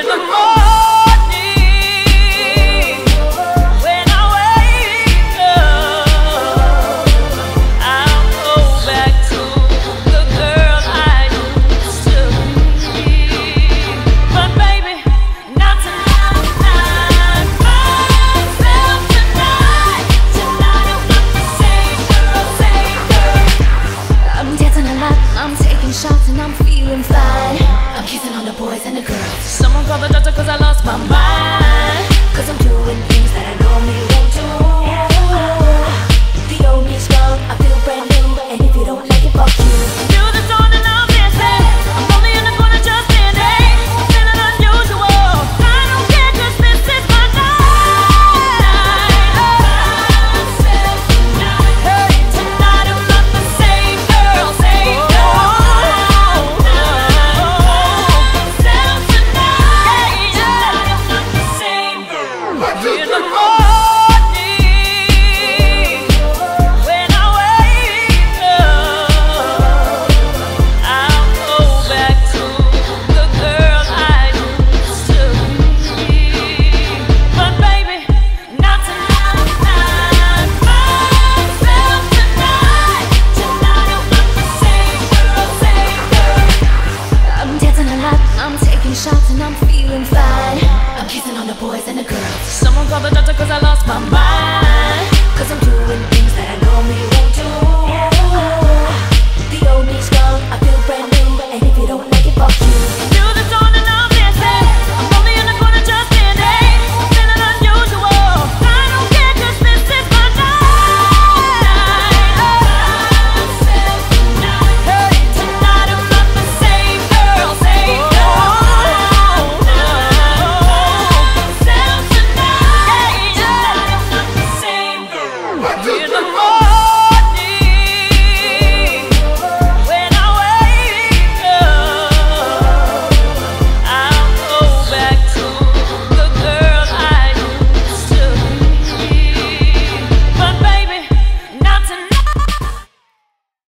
Shots and I'm feeling fine. I'm kissing on the boys and the girls. Someone call the doctor cause I lost my mind. Cause I'm doing things that I normally won't do. The old me's strong, I feel brand new. And if you don't like it, fuck you. Feel the dawn and I'm missing. I'm only in the corner just standing. I'm feeling unusual. I don't care cause this is my night. Hey, tonight I'm not the same girl, same girl. Shots and I'm feeling fine. I'm kissing on the boys and the girls. Someone call the doctor cause I lost my mind.